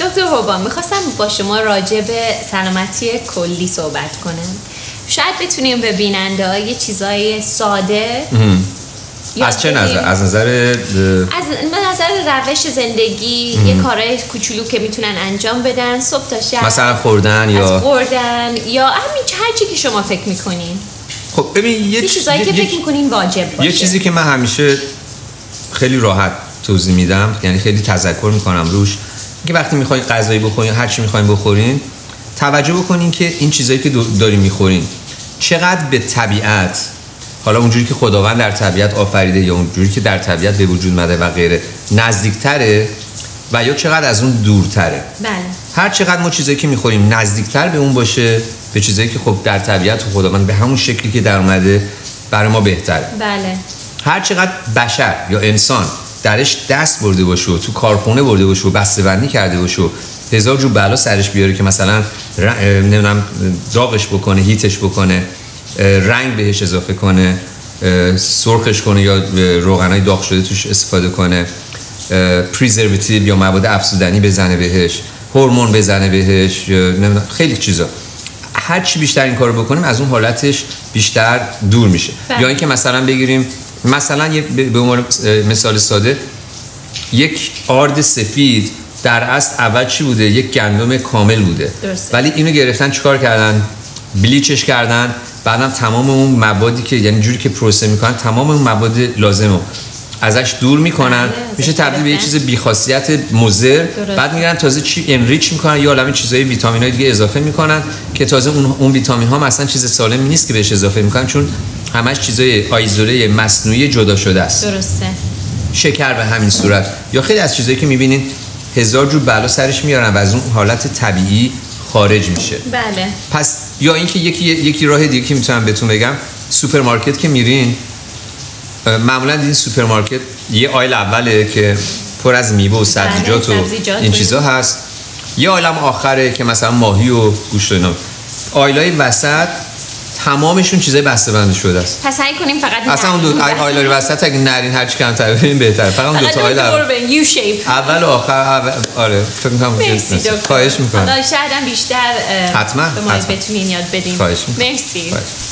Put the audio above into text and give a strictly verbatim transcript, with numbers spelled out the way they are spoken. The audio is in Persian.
دکتر هوبان میخواستم با شما راجع به سلامتی کلی صحبت کنم. شاید بتونیم به بیننده یه چیزای ساده از چه نظر؟ از نظر از نظر روش زندگی ام. یه کارهای کوچولو که میتونن انجام بدن صبح تا شب، مثلا خوردن یا خوردن یا همین هر چی که شما فکر میکنین. خب ببین یه چیزایی که فکر میکنین واجب باشه. یه چیزی که من همیشه خیلی راحت توضیح میدم، یعنی خیلی تذکر میکنم روش، که وقتی میخواین غذایی بخورین، هر چی میخواین بخورین، توجه بکنین که این چیزایی که دارین میخورین چقدر به طبیعت، حالا اونجوری که خداوند در طبیعت آفریده یا اونجوری که در طبیعت به وجود اومده و غیره، نزدیکتره و یا چقدر از اون دورتره. بله. هر چقدر ما چیزایی که میخوریم نزدیکتر به اون باشه، به چیزایی که خب در طبیعت خداوند به همون شکلی که در اومده برای ما بهتره. بله. هر چقدر بشر یا انسان درش دست برده باشه و تو کارخونه برده باشه و بسته‌بندی کرده باشه و هزار جو بلا سرش بیاره که مثلا نمیدونم داغش بکنه، هیتش بکنه، رنگ بهش اضافه کنه، سرخش کنه یا روغنای داغ شده توش استفاده کنه، پریزرواتیو یا مواد افزودنی بزنه بهش، هورمون بزنه بهش، نمیدونم خیلی چیزا. هر چی بیشتر این کارو بکنیم از اون حالتش بیشتر دور میشه. یا اینکه مثلا بگیریم مثلا یه به عنوان مثال ساده، یک آرد سفید در اصل اول چی بوده؟ یک گندم کامل بوده. درسته. ولی اینو گرفتن چیکار کردن؟ بلیچش کردن، بعدم تمام اون موادی که یعنی جوری که پروسه میکنن تمام اون مواد لازمو ازش دور میکنن، میشه تبدیل به یه چیز بی‌خاصیت مضر. بعد میگن تازه چی انریچ میکنن یا عالمه چیزای ویتامینای دیگه اضافه میکنن که تازه اون اون ویتامین ها مثلا چیز سالمی نیست که بهش اضافه میکنن، چون همش چیزای آیزوله مصنوعی جدا شده است. درسته. شکر به همین صورت یا خیلی از چیزایی که میبینین هزار جور بلا سرش میارن و از اون حالت طبیعی خارج میشه. بله. پس یا اینکه یکی یکی راه دیگه که میتونم بهتون بگم، سوپرمارکت که میرین معمولا این سوپرمارکت یه آیل اوله که پر از میوه و سبزیجات و این چیزا هست، یه آیلم آخره که مثلا ماهی و گوشت و اینا. آیلای وسط تمامشون چیزای بسته‌بندی شده است. پس سعی کنیم فقط اصلا اون دو آیلای وسط اگه نرین هر چی کمتر بریم بهتره. فقط اون دو تا آیل یو شیپ اول و آخر اول. آره فکر می‌کنم خواهش می‌کنم. حالا شاید هم بیشتر حتما به ما بتونین یاد بدین. خواهش می‌کنم. مرسی.